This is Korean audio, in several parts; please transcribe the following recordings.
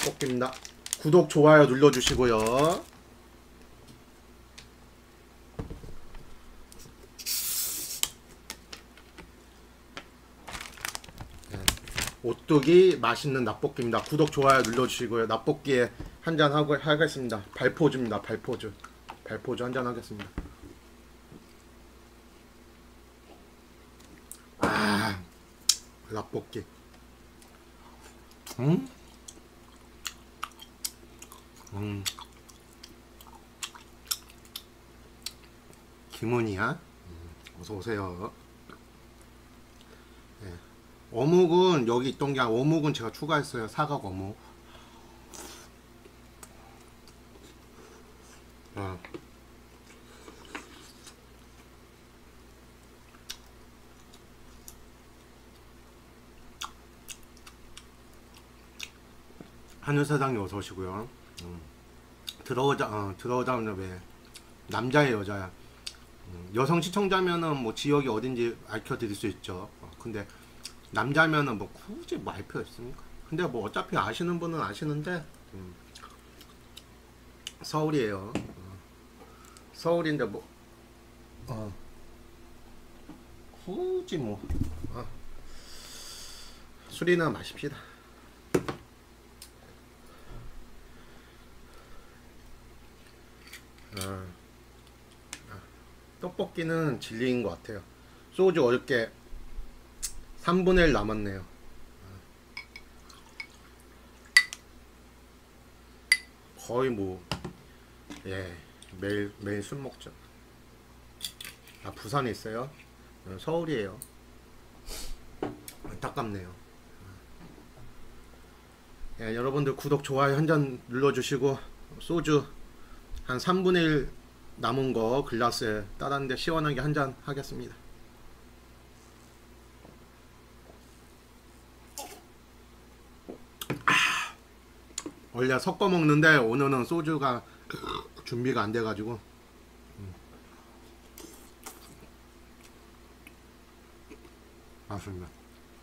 낙볶이입니다. 구독, 좋아요 눌러주시고요. 오뚜기 맛있는 낙볶이입니다. 구독, 좋아요 눌러주시고요. 낙볶이에 한잔 하고 하겠습니다. 발포즈입니다. 발포즈. 발포즈 한잔 하겠습니다. 아, 낙볶이. 김은이야. 어서 오세요. 네. 어묵은 여기 있던 게 어묵은 제가 추가했어요. 사각 어묵. 아. 하늘사장님 어서 오시고요. 들어오자마자 왜 남자예요, 여자야? 여성 시청자면은 뭐 지역이 어딘지 알려드릴 수 있죠. 근데 남자면은 뭐 굳이 뭐 알 필요 있습니까? 근데 뭐 어차피 아시는 분은 아시는데 서울이에요. 서울인데 뭐 굳이 뭐 술이나 마십시다. 떡볶이는 진리인 것 같아요. 소주 어저께 3분의 1 남았네요. 거의 뭐 매일 술 먹죠. 아, 부산에 있어요? 서울이에요. 안타깝네요. 여러분들 구독, 좋아요 한 잔 눌러주시고 소주 한 3분의 1 남은 거 글라스에 따랐는데 시원하게 한 잔 하겠습니다. 원래 섞어 먹는데 오늘은 소주가 준비가 안 돼가지고 맞습니다.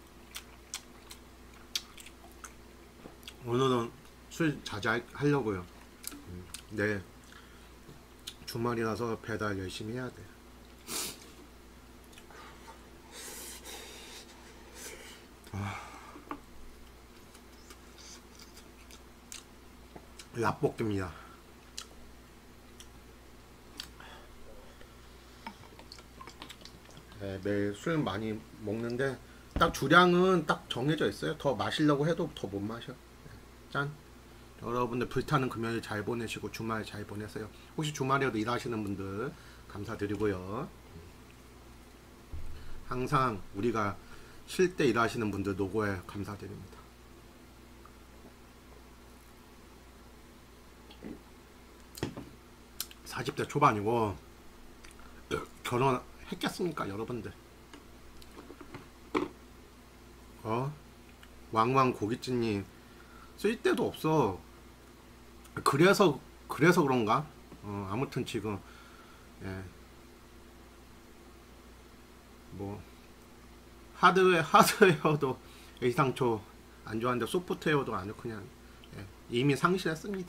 오늘은 술 자제하려고요. 네, 주말이라서 배달 열심히 해야 돼. 낙볶이입니다. 네, 매일 술 많이 먹는데 딱 주량은 딱 정해져 있어요. 더 마시려고 해도 더 못 마셔. 짠. 여러분들 불타는 금요일 잘 보내시고 주말 잘 보내세요. 혹시 주말에도 일하시는 분들 감사드리고요. 항상 우리가 쉴 때 일하시는 분들 노고에 감사드립니다. 사 40대 초반이고 결혼했겠습니까 여러분들? 왕왕 고깃집님 쓸데도 없어. 그래서 그런가? 아무튼 지금 뭐 하드웨어도 A상초 안 좋아하는데 소프트웨어도 아니고 그냥 이미 상실했습니다.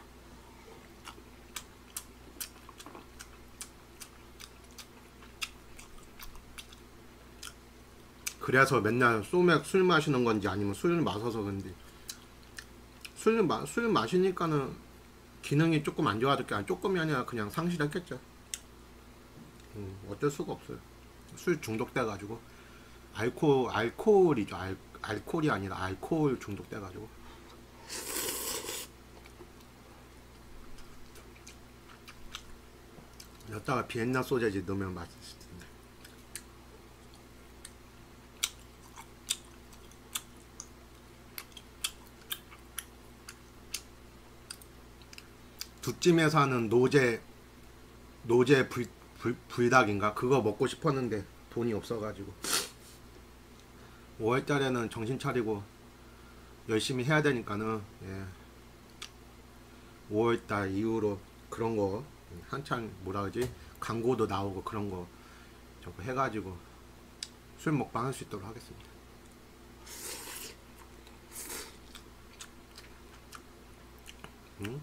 그래서 맨날 소맥 술 마시는 건지 아니면 술 마셔서 그런지 술 마시니까는 기능이 조금 안 좋아질 게 아니라 조금이 아니라 그냥 상실했겠죠. 어쩔 수가 없어요. 술 중독돼 가지고 알코올이죠. 알코올이 아니라 알코올 중독돼 가지고. 여기다가 비엔나 소세지 넣으면 맛있을 텐데. 두찜에서 하는 노제 불닭인가 그거 먹고 싶었는데 돈이 없어가지고 5월달에는 정신 차리고 열심히 해야 되니까는 5월달 이후로 그런 거 한창 뭐라 그러지 광고도 나오고 그런 거 저거 해가지고 술 먹방 할 수 있도록 하겠습니다. 응?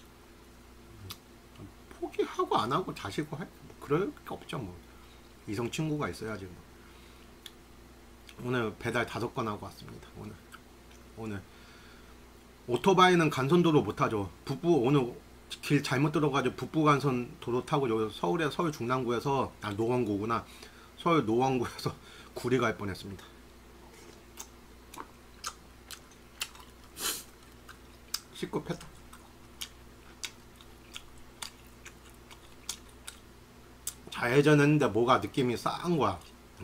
포기하고 안 하고 자시고 할 그럴 게 없죠 뭐. 이성 친구가 있어야지 뭐. 오늘 배달 5건 하고 왔습니다. 오늘 오토바이는 간선도로 못 타죠. 오늘 길 잘못 들어가지고 북부 간선 도로 타고 여기 서울 중랑구에서 노원구구나. 서울 노원구에서 구리 갈 뻔했습니다. 시급했다. 좌회전했는데 뭐가 느낌이 싸한 거야.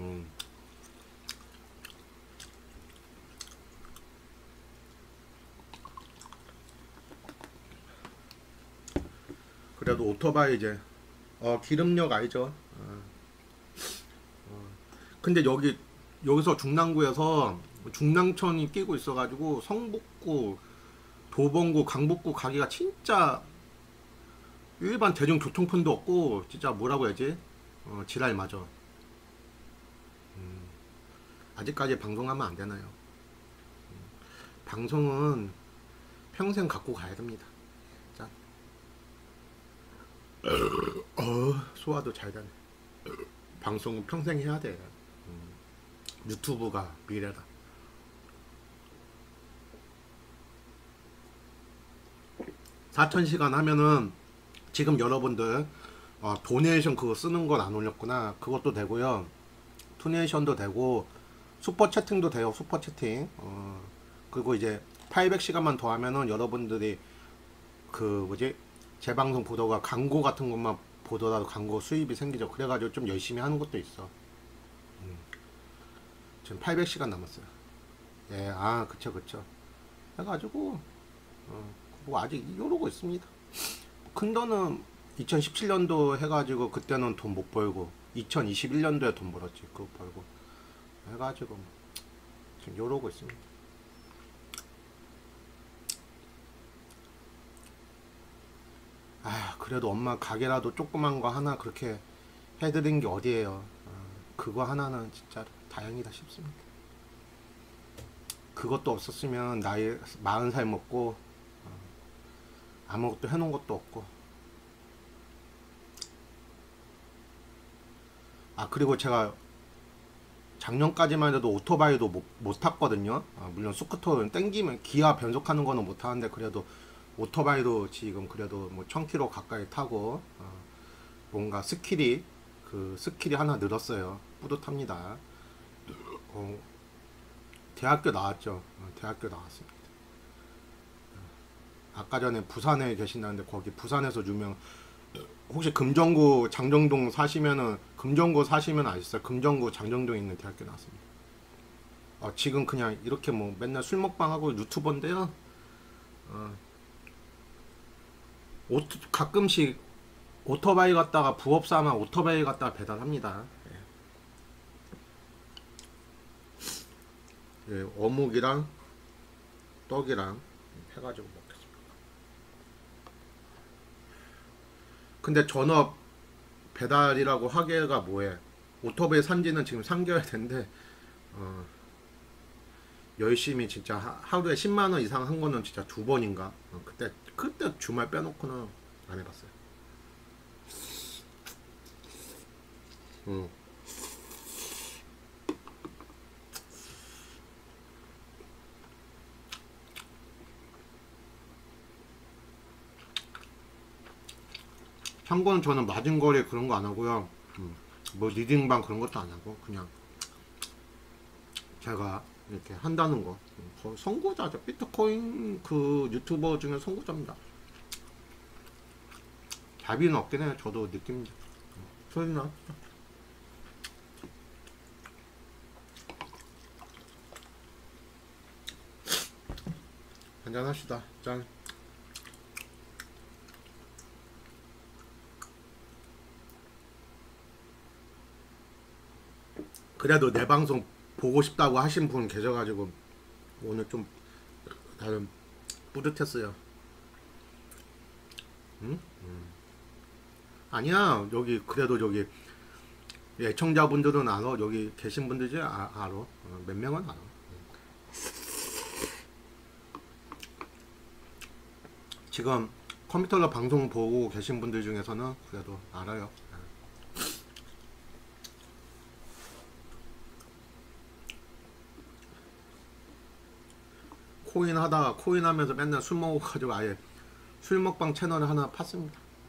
그래도 오토바이 이제 기름역 알죠? 근데 여기서 중랑구에서 중랑천이 끼고 있어가지고 성북구, 도봉구, 강북구 가기가 진짜 일반 대중교통편도 없고 진짜 뭐라고 해야지? 지랄 맞아. 아직까지 방송하면 안 되나요? 방송은 평생 갖고 가야 됩니다. 자. 소화도 잘 되네. 방송은 평생 해야 돼. 유튜브가 미래다. (4,000시간) 하면은 지금 여러분들 도네이션 그거 쓰는 건 안 올렸구나. 그것도 되고요. 도네이션도 되고 슈퍼 채팅도 돼요. 슈퍼 채팅. 그리고 이제 800시간만 더 하면은 여러분들이 그 뭐지? 제 방송 보다가 광고 같은 것만 보더라도 광고 수입이 생기죠. 그래가지고 좀 열심히 하는 것도 있어. 지금 800시간 남았어요. 예, 그쵸. 해가지고, 뭐 아직 이러고 있습니다. 큰돈은 2017년도 해가지고 그때는 돈 못 벌고, 2021년도에 돈 벌었지. 그거 벌고. 해가지고, 지금 이러고 있습니다. 그래도 엄마 가게라도 조그만 거 하나 그렇게 해드린 게 어디에요. 그거 하나는 진짜 다행이다 싶습니다. 그것도 없었으면 나이 40살 먹고 아무것도 해놓은 것도 없고. 그리고 제가 작년까지만 해도 오토바이도 못 탔거든요. 물론 스쿠터는 땡기면 기아 변속하는 거는 못 타는데 그래도 오토바이도 지금 그래도 뭐 1000km 가까이 타고 뭔가 스킬이 하나 늘었어요. 뿌듯합니다. 대학교 나왔죠. 대학교 나왔습니다. 아까 전에 부산에 계신다는데 거기 부산에서 혹시 금정구 장정동 사시면은 금정구 사시면 아시죠? 금정구 장정동에 있는 대학교 나왔습니다. 지금 그냥 이렇게 뭐 맨날 술 먹방하고 유튜버인데요. 가끔씩 오토바이 갔다가 부업 삼아 오토바이 갔다가 배달합니다. 예, 어묵이랑 떡이랑 해가지고 먹겠습니다. 근데 전업 배달이라고 하기가 뭐해. 오토바이 산지는 지금 3개월 됐는데 열심히 진짜 하루에 10만원 이상 한 거는 진짜 2번인가. 그때 주말 빼놓고는 안 해봤어요. 참고는 저는 마진거래 그런 거 안 하고요. 뭐 리딩방 그런 것도 안 하고 그냥 제가 이렇게 한다는 거. 선구자죠. 비트코인 그 유튜버 중에 선구자입니다. 자비는 없긴 해요. 저도 느낍니다. 소리나. 한잔 합시다. 짠. 그래도 내 방송 보고 싶다고 하신 분 계셔가지고 오늘 좀 다들 뿌듯했어요. 응? 아니야. 그래도 애청자분들은 알아. 여기 계신 분들이 알아. 몇 명은 알아. 지금 컴퓨터로 방송 보고 계신 분들 중에서는 그래도 알아요. 코인 하다가 코인 하면서 맨날 술 먹어가지고 아예 술 먹방 채널을 하나 팠습니다.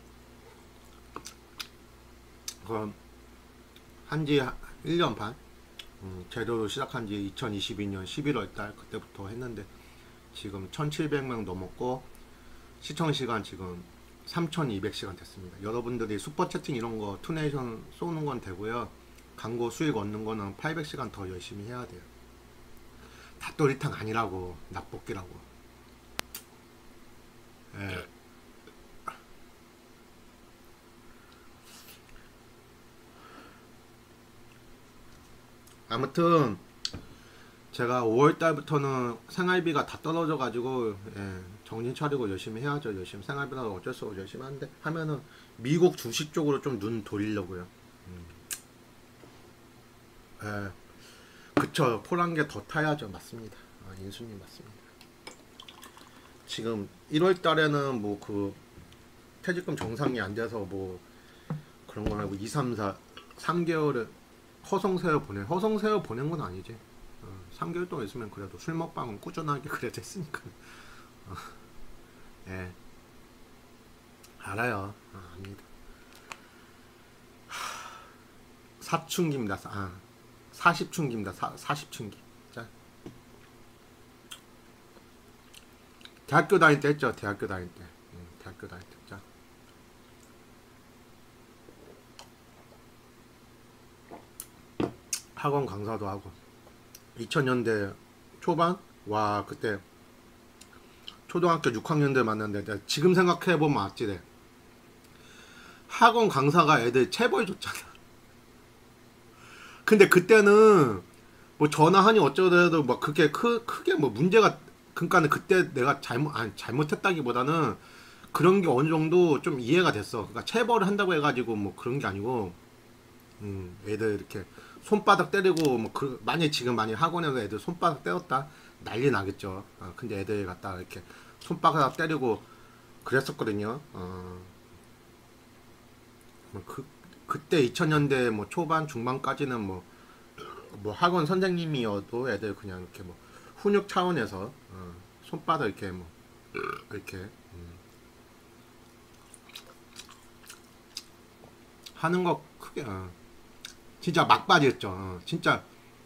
그 한지 1년 반 제대로 시작한 지 2022년 11월달 그때부터 했는데 지금 1700명 넘었고 시청시간 지금 3200시간 됐습니다. 여러분들이 슈퍼채팅 이런거 투네이션 쏘는 건 되고요, 광고 수익 얻는 거는 800시간 더 열심히 해야 돼요. 닭도리탕 아니라고, 낙볶이라고. 예. 아무튼 제가 5월달부터는 생활비가 다 떨어져 가지고 정신 차리고 열심히 해야죠. 열심히 생활비라도 어쩔 수 없고 열심히 하는데 하면은 미국 주식 쪽으로 좀 눈 돌리려고요. 그쵸, 포란게 더 타야죠. 맞습니다. 인수님 맞습니다. 지금 1월달에는 뭐 그 퇴직금 정상이 안 돼서 뭐 그런 거 말고 2, 3, 4, 3개월을 허송세월 보낸 건 아니지. 3개월 동안 있으면 그래도 술 먹방은 꾸준하게 그래도 했으니까. 예. 알아요. 압니다. 사춘기입니다. 40춘기입니다. 40춘기. 자. 대학교 다닐 때 했죠. 대학교 다닐 때. 대학교 다닐 때. 자. 학원 강사도 하고 2000년대 초반? 와 그때 초등학교 6학년들 만났는데 지금 생각해보면 맞지. 학원 강사가 애들 체벌 줬잖아. 근데 그때는 뭐 전화하니 어쩌더라도 막 그게 크게 뭐 문제가, 그러니까는 그때 내가 잘못했다기보다는 그런 게 어느 정도 좀 이해가 됐어. 그러니까 체벌을 한다고 해가지고 뭐 그런 게 아니고 애들 이렇게 손바닥 때리고 뭐 만약에 지금 학원에서 애들 손바닥 때렸다 난리 나겠죠. 근데 애들 갖다가 이렇게 손바닥 때리고 그랬었거든요. 그때 2000년대 뭐 초반 중반까지는 뭐 학원 선생님이어도 애들 그냥 이렇게 뭐 훈육 차원에서 손바닥 이렇게 뭐 이렇게 하는 거 크게 진짜 막바지였죠. 진짜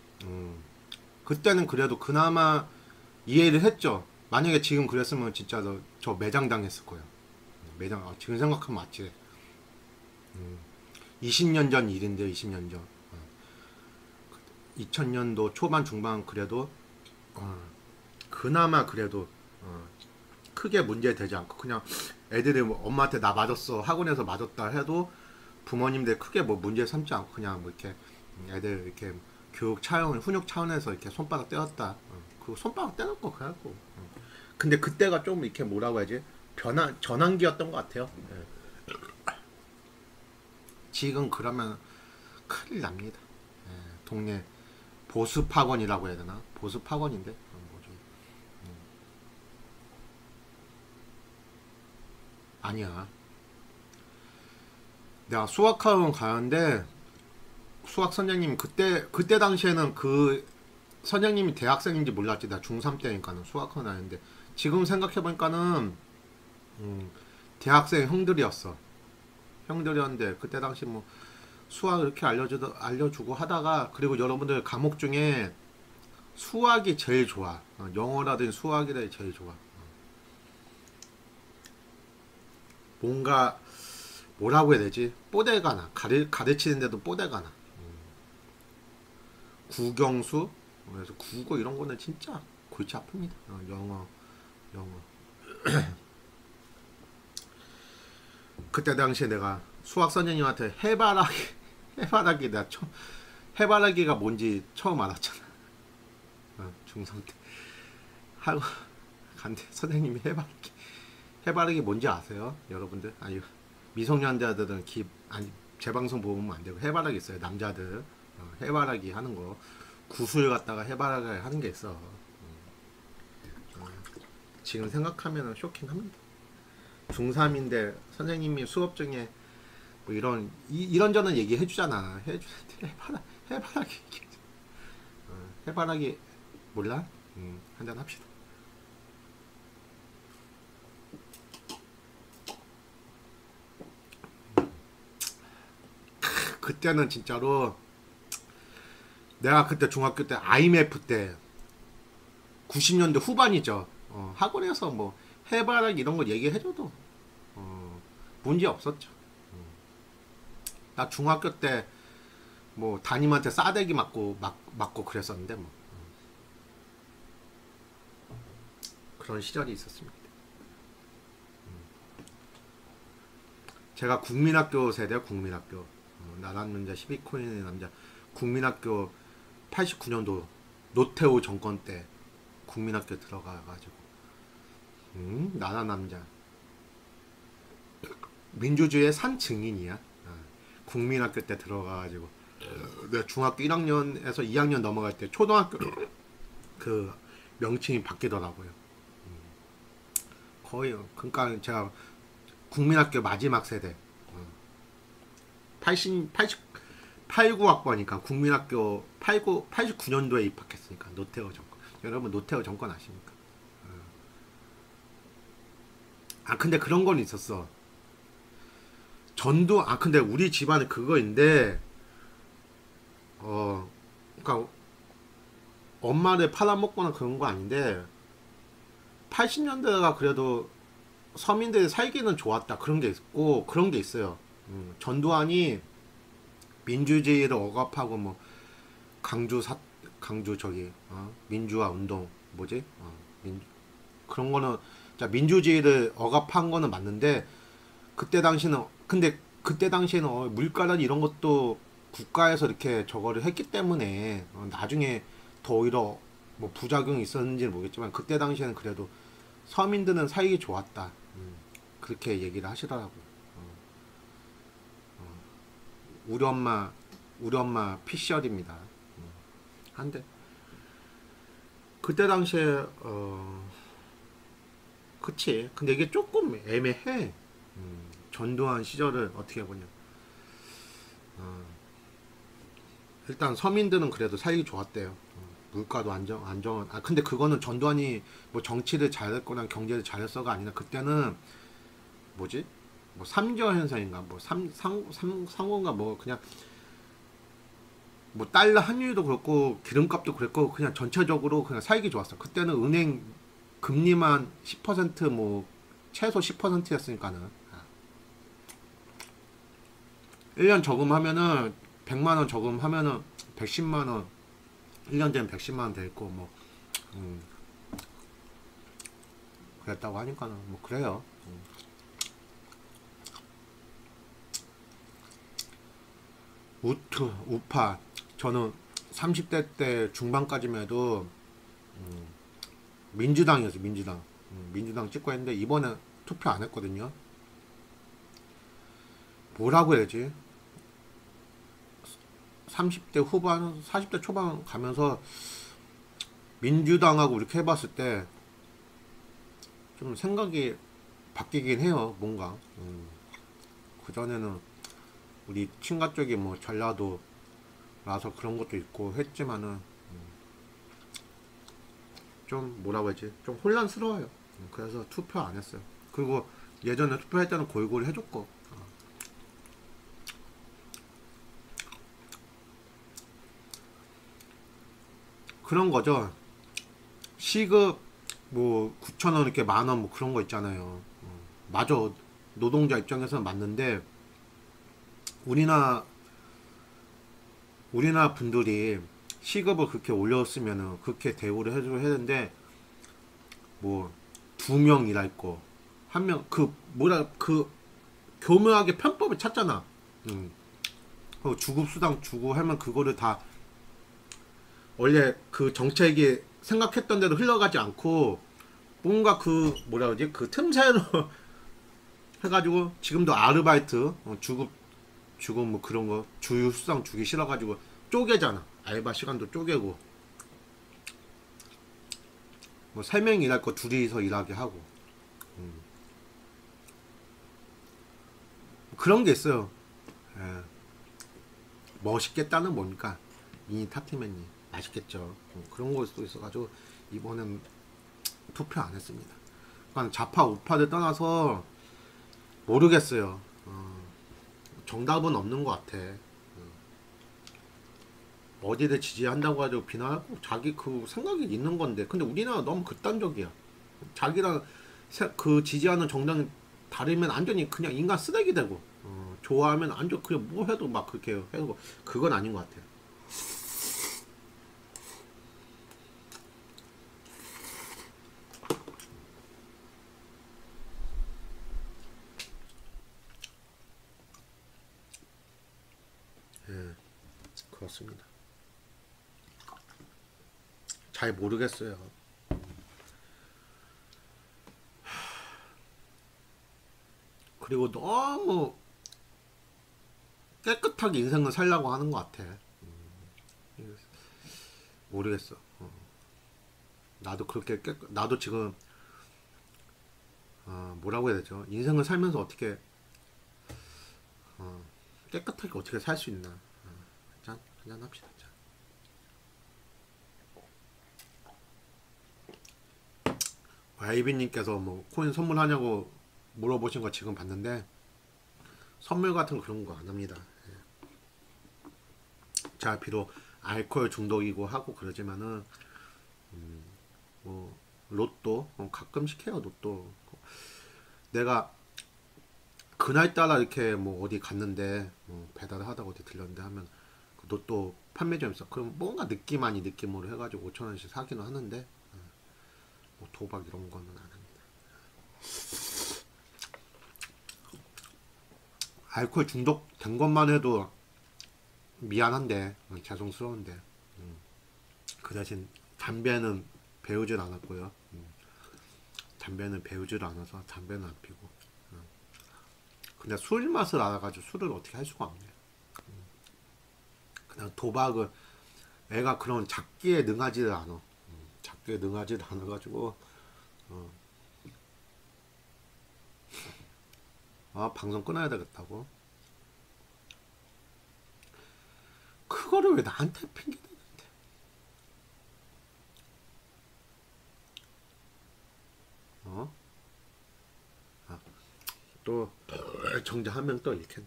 그때는 그래도 그나마 이해를 했죠. 만약에 지금 그랬으면 진짜 저 매장 당했을 거예요. 매장. 지금 생각하면 맞지. 20년 전 일인데 20년 전 2000년도 초반 중반 그래도 그나마 그래도 크게 문제되지 않고 그냥 애들이 뭐 엄마한테 나 맞았어 학원에서 맞았다 해도 부모님들 크게 뭐 문제 삼지 않고 그냥 뭐 이렇게 애들 이렇게 교육 차원 훈육 차원에서 이렇게 손바닥 떼었다. 그 손바닥 떼놓고 그래갖고 근데 그때가 좀 이렇게 뭐라고 해야지 전환기였던 것 같아요. 지금 그러면 큰일 납니다. 동네 보습학원이라고 해야 되나? 보습학원인데 뭐지? 아니야. 내가 수학학원 가는데 수학 선생님 그때 당시에는 그 선생님이 대학생인지 몰랐지. 나 중3 때니까는 수학학원 하는데 지금 생각해보니까는 대학생 형들이었어. 형들이었는데 그때 당시 뭐 수학 이렇게 알려주고 하다가 그리고 여러분들 과목 중에 수학이 제일 좋아. 영어라든 수학이라든 제일 좋아. 뭔가 뭐라고 해야 되지? 뽀대가 나. 가르치는데도 뽀대가 나. 국영수? 그래서 국어 이런 거는 진짜 골치 아픕니다. 영어. 그때 당시에 내가 수학 선생님한테 해바라기 내가 해바라기가 뭔지 처음 알았잖아. 중3 때 하고 간대 선생님이 해바라기 뭔지 아세요? 여러분들? 아니 미성년자들은 제 방송 보면 안 되고 해바라기 있어요. 남자들 해바라기 하는 거 구슬 갖다가 해바라기 하는 게 있어. 지금 생각하면 쇼킹합니다. 중3인데 선생님이 수업 중에 뭐 이런저런 얘기해 주잖아. 해바라기 해바라기 몰라? 한잔 합시다. 그때는 진짜로 내가 그때 중학교 때 IMF 때 90년대 후반이죠. 학원에서 뭐 해바라기 이런 거 얘기해줘도 문제 없었죠. 나 중학교 때 뭐 담임한테 싸대기 맞고 그랬었는데 뭐 그런 시절이 있었습니다. 제가 국민학교 세대 국민학교 나란 남자 12코인의 남자 국민학교 89년도 노태우 정권 때 국민학교 들어가가지고 나란 남자 민주주의의 산 증인이야. 국민학교 때 들어가가지고 내가 중학교 1학년에서 2학년 넘어갈 때 초등학교 그 명칭이 바뀌더라고요. 거의 그러니까 제가 국민학교 마지막 세대 89학번이니까 국민학교 89년도에 입학했으니까 노태우 정권. 여러분 노태우 정권 아십니까? 근데 그런 건 있었어. 근데 우리 집안에 그거인데 그러니까 엄마를 팔아먹거나 그런 거 아닌데 80년대가 그래도 서민들이 살기는 좋았다 그런 게 있고 그런 게 있어요. 전두환이 민주주의를 억압하고 뭐 민주화 운동 뭐지? 그런 거는 민주주의를 억압한 거는 맞는데 그때 당시에는 물가란 이런 것도 국가에서 이렇게 저거를 했기 때문에 나중에 더 오히려 뭐 부작용이 있었는지는 모르겠지만 그때 당시에는 그래도 서민들은 살기 좋았다. 그렇게 얘기를 하시더라고. 우리 엄마 피셜입니다. 한데 그때 당시에 그치. 근데 이게 조금 애매해. 전두환 시절을 어떻게 보냐. 일단 서민들은 그래도 살기 좋았대요. 물가도 근데 그거는 전두환이 뭐 정치를 잘했거나 경제를 잘했어가 아니라 그때는 뭐지? 뭐 삼저 현상인가 뭐 상고인가 뭐 그냥 뭐 달러 환율도 그렇고 기름값도 그랬고 그냥 전체적으로 그냥 살기 좋았어. 그때는 은행 금리만 10%뭐 최소 10%였으니까는 1년 저금하면은 100만원 저금하면은 110만원 1년 되면 110만원 돼있고 뭐 그랬다고 하니까는 뭐 그래요. 우파 저는 30대 때 중반까지만 해도 민주당이었어요. 민주당 찍고 했는데 이번에 투표 안 했거든요. 뭐라고 해야지? 30대 후반 40대 초반 가면서 민주당하고 이렇게 해봤을 때 좀 생각이 바뀌긴 해요. 뭔가 그전에는 우리 친가 쪽이 뭐 전라도라서 그런 것도 있고 했지만은 좀 뭐라고 해야지? 좀 혼란스러워요. 그래서 투표 안 했어요. 그리고 예전에 투표할 때는 골고루 해줬고 그런 거죠. 시급 뭐 9,000원 이렇게 만원 뭐 그런 거 있잖아요. 맞아. 노동자 입장에서는 맞는데 우리나라 분들이 시급을 그렇게 올렸으면은 그렇게 대우를 해줘야 되는데 뭐 2명 일할 거 1명 그 교묘하게 편법을 찾잖아. 그 주급수당 주고 하면 그거를 다 원래 그 정책이 생각했던 대로 흘러가지 않고 뭔가 그 뭐라 그러지 그 틈새로 해가지고 지금도 아르바이트 주급 뭐 그런 거 주휴수당 주기 싫어가지고 쪼개잖아. 알바 시간도 쪼개고 뭐 3명 일할 거 2이서 일하게 하고 그런 게 있어요. 예. 멋있겠다는 뭡니까? 미니 탑티맨이 맛있겠죠. 그런 걸 수도 있어가지고 이번엔 투표 안 했습니다. 그러니까 좌파 우파를 떠나서 모르겠어요. 정답은 없는 것 같아. 어디를 지지한다고 가지고 비난하고 자기 그 생각이 있는 건데, 근데 우리나라 너무 극단적이야. 자기랑 그 지지하는 정당이 다르면 완전히 그냥 인간 쓰레기 되고, 좋아하면 완전 그냥 뭐 해도 막 그렇게 해도 그건 아닌 것 같아요. 예, 그렇습니다. 잘 모르겠어요. 그리고 너무 깨끗하게 인생을 살려고 하는 것 같아. 모르겠어. 나도 그렇게 나도 지금 뭐라고 해야 되죠? 인생을 살면서 어떻게 깨끗하게 어떻게 살 수 있나? 한잔 합시다. 짠. 아이비님께서 뭐 코인 선물하냐고 물어보신 거 지금 봤는데 선물 같은 그런 거 안 합니다. 자, 비록 알코올 중독이고 하고 그러지만은 뭐 로또 가끔씩 해요. 로또 내가 그날따라 이렇게 뭐 어디 갔는데 배달을 하다가 어디 들렸는데 하면 그 로또 판매점에서 그럼 뭔가 느낌으로 해가지고 5,000원씩 사기는 하는데 뭐 도박 이런 거는 안 합니다. 알코올 중독된 것만 해도 미안한데 죄송스러운데 그 대신 담배는 배우질 않았고요. 담배는 배우질 않아서 담배는 안 피고. 근데 술 맛을 알아가지고 술을 어떻게 할 수가 없네요. 그냥 도박을 애가 그런 잡기에 능하지를 않아. 잡기에 능하지를 않아가지고 방송 끊어야 되겠다고. 그거를 왜 나한테 핑계대는데? 또 정자 한 명 또 잃겠네.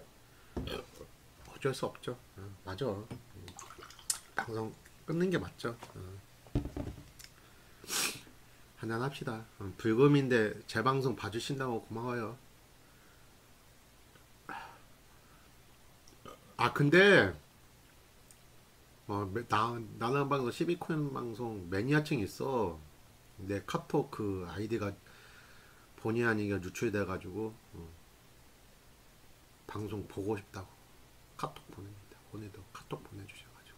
어쩔 수 없죠. 맞아. 방송 끊는 게 맞죠. 한잔 합시다. 불금인데 제 방송 봐주신다고 고마워요. 근데 나는 방송 12코인 방송 매니아층 있어. 내 카톡 그 아이디가 본의 아니게 누출돼가지고 방송 보고 싶다고 카톡 보냅니다. 오늘도 카톡 보내주셔가지고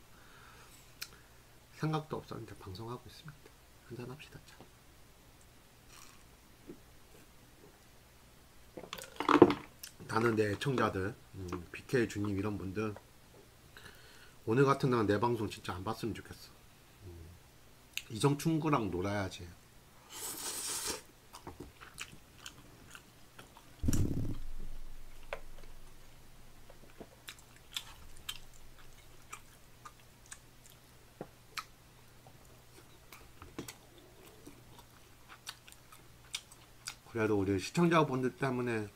생각도 없었는데 방송하고 있습니다. 한잔 합시다. 참. 나는 내 애청자들 BK 주님 이런 분들 오늘 같은 날은 내 방송 진짜 안 봤으면 좋겠어. 이정충구랑 놀아야지. 그래도 우리 시청자분들 때문에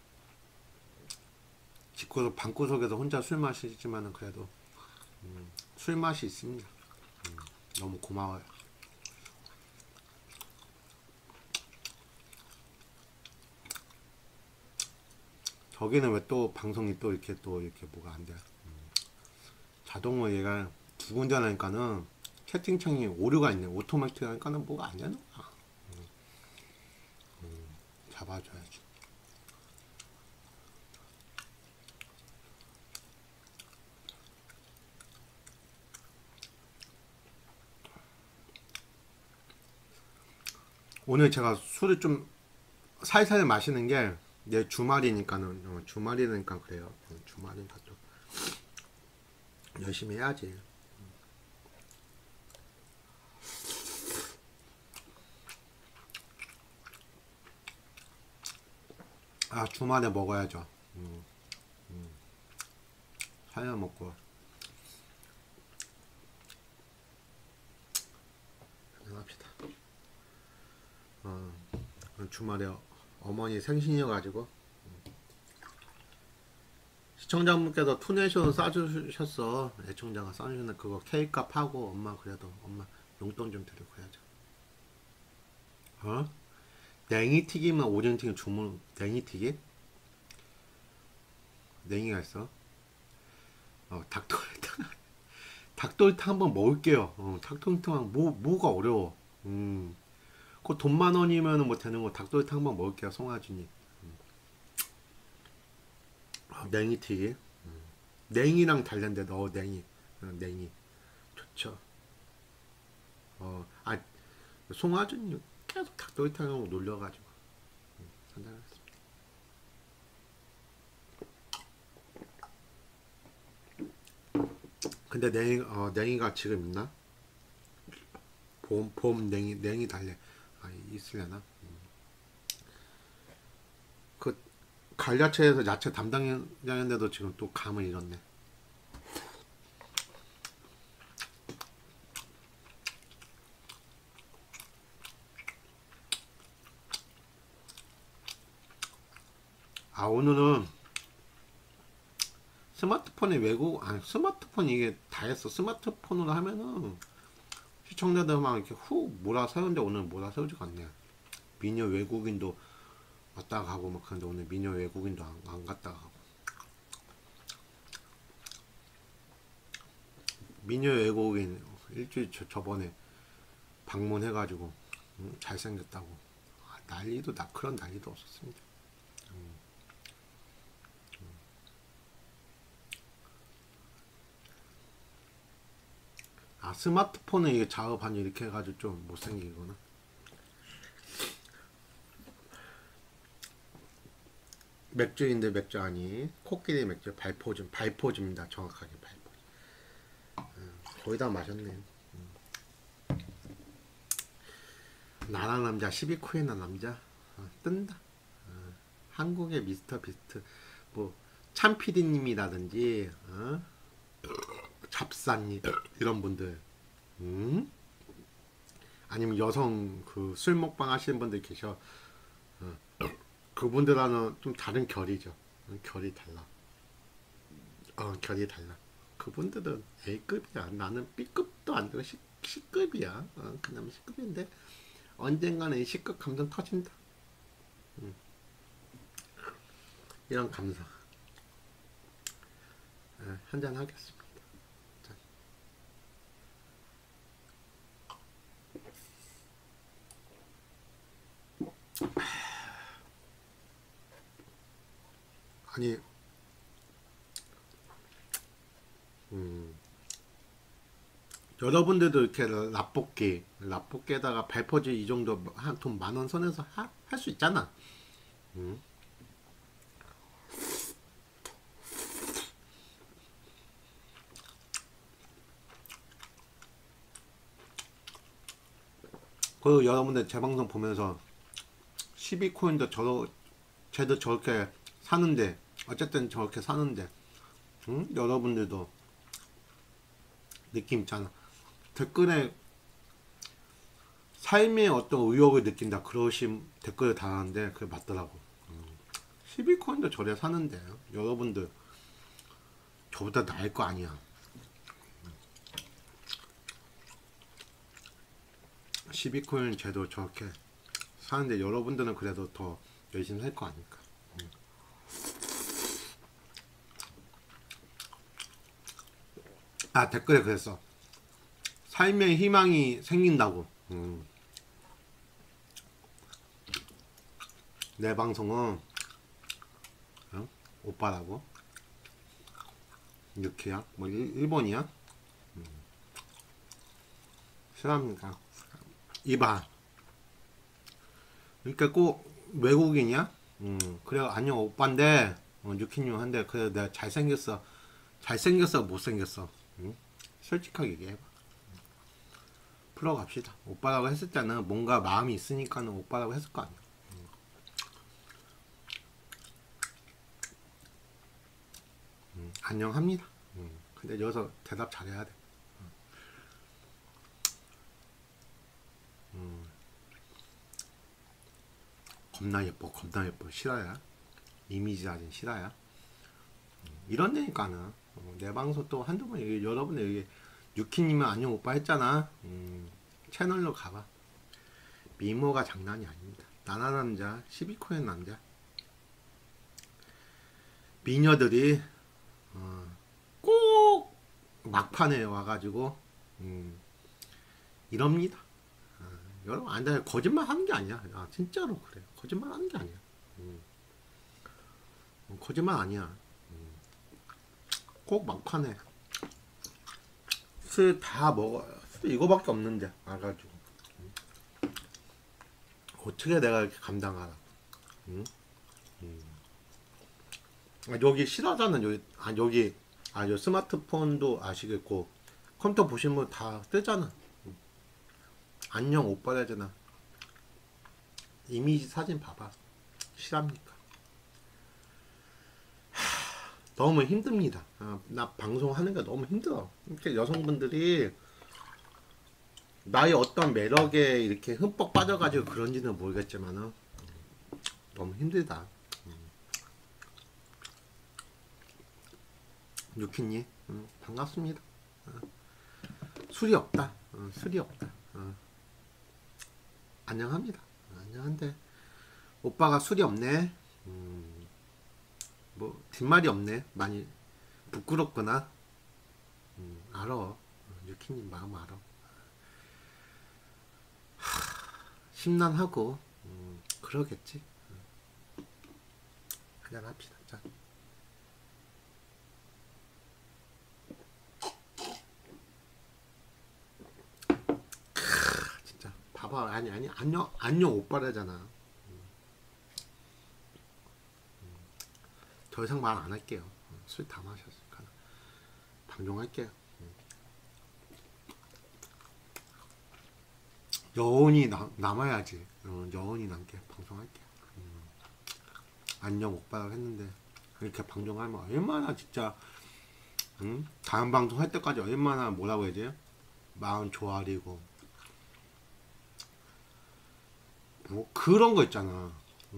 집구석 방구석에서 혼자 술 마시지만은 그래도 술 맛이 있습니다. 너무 고마워요. 저기는 왜 또 방송이 또 이렇게 뭐가 안 돼? 자동으로 얘가 두 군데 하니까는 채팅창이 오류가 있네. 오토매틱 하니까는 뭐가 안 되는 거야. 잡아줘야지. 오늘 제가 술을 좀 살살 마시는 게 내 주말이니까는 주말이니까 그래요. 주말이니까 또 열심히 해야지. 주말에 먹어야죠. 사야 먹고 합시다. 주말에 어머니 생신이어가지고 시청자분께서 투네이션 싸주셨어. 애청자가 싸주셨는데 그거 케이크값 하고 엄마 그래도 엄마 용돈 좀 드리고 해야죠. 냉이튀김은 오뎅튀김 주문. 냉이튀김? 냉이가 있어? 닭도리탕. 닭도리탕 한번 먹을게요. 닭도리탕 뭐가 어려워. 그 돈 10,000원이면 뭐 되는 거. 닭도리탕 한번 먹을게요, 송아진이. 냉이튀김. 냉이랑 달랜데 냉이. 냉이 좋죠. 송아진이 계속 닭도리탕하고 놀려가지고 한잔하겠습니다. 근데 냉이가 지금 있나? 봄 냉이 달래. 있으려나? 그 관야채에서 야채 담당자인데도 지금 또 감을 잃었네. 오늘은 스마트폰에 스마트폰 이게 다 했어. 스마트폰으로 하면은 시청자들 막 이렇게 훅 몰아세우는데 오늘 몰아세우지가 않네. 미녀 외국인도 왔다 가고 막 그런데 오늘 미녀 외국인도 안 갔다 가고. 미녀 외국인 일주일 저번에 방문해가지고 잘생겼다고 그런 난리도 없었습니다. 스마트폰에 이게 작업하니 이렇게 해가지고 좀 못생기거나. 맥주인데 맥주 아니 코끼리 맥주 발포즈입니다. 정확하게 발포즈. 거의 다 마셨네. 나랑 남자 12코에나 남자 뜬다. 한국의 미스터 비스트 뭐 참피디님이라든지 잡사님 이런 분들 아니면 여성 그 술 먹방 하시는 분들 계셔. 그분들과는 좀 다른 결이죠. 결이 달라. 결이 달라. 그분들은 A급이야. 나는 B급도 안 되고 C급이야. 그나마 C급인데 언젠가는 이 C급 감정 터진다. 이런 감성. 한잔 하겠습니다. 아니 여러분들도 이렇게 라볶이에다가 발포즈 이 정도 한 돈 10,000원 선에서 할 수 있잖아. 그 여러분들 제 방송 보면서 12코인도 쟤도 저렇게 사는데 어쨌든 저렇게 사는데 여러분들도 느낌 있잖아. 댓글에 삶의 어떤 의욕을 느낀다 그러신 댓글을 달았는데 그게 맞더라고. 12코인도 저래 사는데 여러분들 저보다 나을 거 아니야. 12코인 쟤도 저렇게 사는데 여러분들은 그래도 더 열심히 살 거 아닐까. 댓글에 그랬어. 삶의 희망이 생긴다고. 내 방송은 오빠라고. 이렇게야? 뭐 일본이야? 싫어합니까? 이봐. 그러니까 꼭 외국인이야? 그래 아니요 오빠인데 유키님 한데 그래 내가 잘생겼어 못생겼어? 솔직하게 얘기해봐. 풀어갑시다. 오빠라고 했을 때는 뭔가 마음이 있으니까는 오빠라고 했을 거 아니야. 안녕합니다. 근데 여기서 대답 잘해야 돼. 겁나 예뻐, 겁나 예뻐. 실화야. 이미지 사진 실화야. 이런 데니까는 내 방송 또 한두 번 여러분들 여기 유키님은 안녕 오빠 했잖아. 채널로 가봐. 미모가 장난이 아닙니다. 나나 남자 12코인 남자 미녀들이 꼭 막판에 와가지고 이럽니다. 여러분 안돼 거짓말 하는 게 아니야. 진짜로 그래. 거짓말 하는 게 아니야. 거짓말 아니야. 꼭 막판에 술 다 먹어요. 술 이거밖에 없는데 와가지고 어떻게 내가 이렇게 감당하라. 응? 여기 실화자는 여기 요 스마트폰도 아시겠고 컴퓨터 보시면 다 뜨잖아. 안녕 오빠라잖아. 이미지 사진 봐봐. 실합니까? 너무 힘듭니다. 나 방송하는 게 너무 힘들어. 이렇게 여성분들이 나의 어떤 매력에 이렇게 흠뻑 빠져가지고 그런지는 모르겠지만은 너무 힘들다. 유키님 반갑습니다. 술이 없다. 술이 없다. 안녕합니다. 안녕한데 오빠가 술이 없네. 뭐 뒷말이 없네. 많이 부끄럽구나. 알아. 유키님 마음 알아. 심란하고 그러겠지. 한잔 합시다. 자. 진짜 봐봐. 아니 안녕 오빠라잖아. 더 이상 말 안 할게요. 술 다 마셨으니까 방종할게요. 여운이 남아야지. 여운이 남게 방송할게요. 안녕 오빠라고 했는데 이렇게 방송하면 얼마나 진짜 다음 방송 할 때까지 얼마나 뭐라고 해야 돼요? 마음 조아리고 뭐 그런 거 있잖아.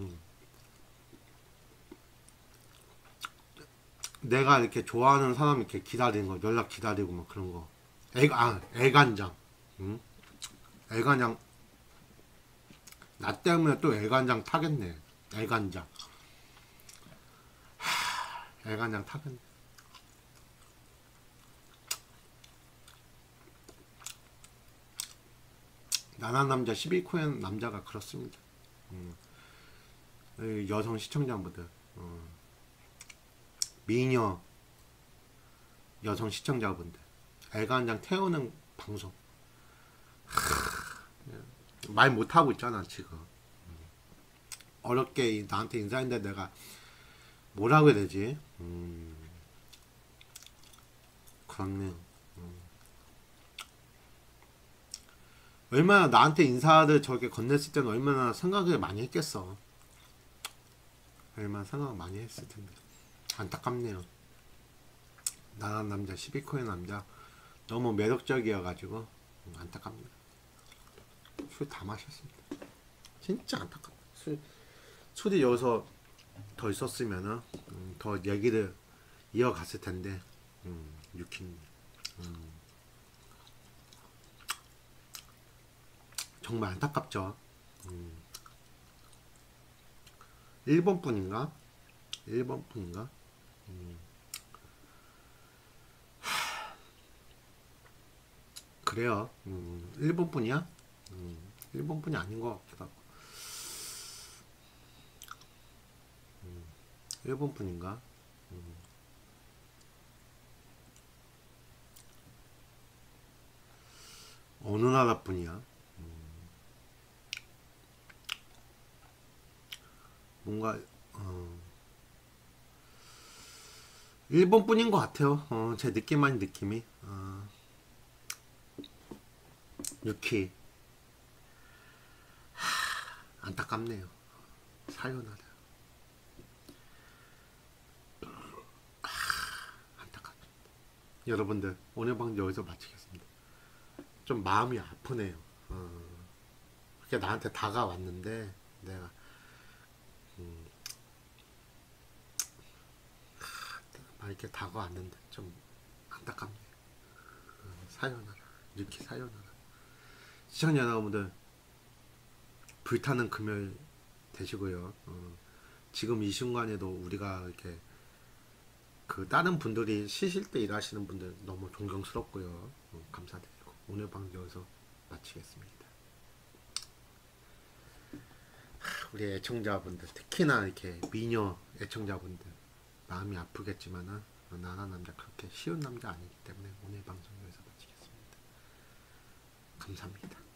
내가 이렇게 좋아하는 사람 이렇게 기다리는 거 연락 기다리고 막 그런 거 애간장. 애간장 나 때문에 또 애간장 타겠네. 애간장 애간장 타겠네. 나난 남자 12코엔 남자가 그렇습니다. 여성 시청자분들 미녀 여성 시청자분들 애간장 태우는 방송 말 못하고 있잖아 지금. 어렵게 나한테 인사했는데 내가 뭐라고 해야 되지? 그렇네요. 얼마나 나한테 인사를 저렇게 건넸을 때는 얼마나 생각을 많이 했겠어. 얼마나 생각을 많이 했을 텐데. 안타깝네요. 나란 남자 12코의 남자 너무 매력적이어가지고 안타깝네요. 술 다 마셨습니다. 진짜 안타깝다. 술이 여기서 더 있었으면은 더 얘기를 이어갔을 텐데 유키님 정말 안타깝죠. 일본 분인가? 일본 분인가? 그래요. 일본 분이야? 일본 분이 아닌 것 같기도 하고. 일본 분인가? 어느 나라 분이야? 뭔가 일본 분인 것 같아요. 제 느낌이 유키 안타깝네요. 사요나라 안타깝다. 여러분들 오늘 방송 여기서 마치겠습니다. 좀 마음이 아프네요. 그게 나한테 다가왔는데 내가 막 이렇게 다가왔는데 좀 안타깝네요. 사연하라 이렇게 사연하라. 시청자 여러분들 불타는 금요일 되시고요. 지금 이 순간에도 우리가 이렇게 그 다른 분들이 쉬실 때 일하시는 분들 너무 존경스럽고요. 감사드리고 오늘 방송 여기서 마치겠습니다. 우리 애청자분들 특히나 이렇게 미녀 애청자분들 마음이 아프겠지만은 나나 남자 그렇게 쉬운 남자 아니기 때문에 오늘 방송 여기서 마치겠습니다. 감사합니다.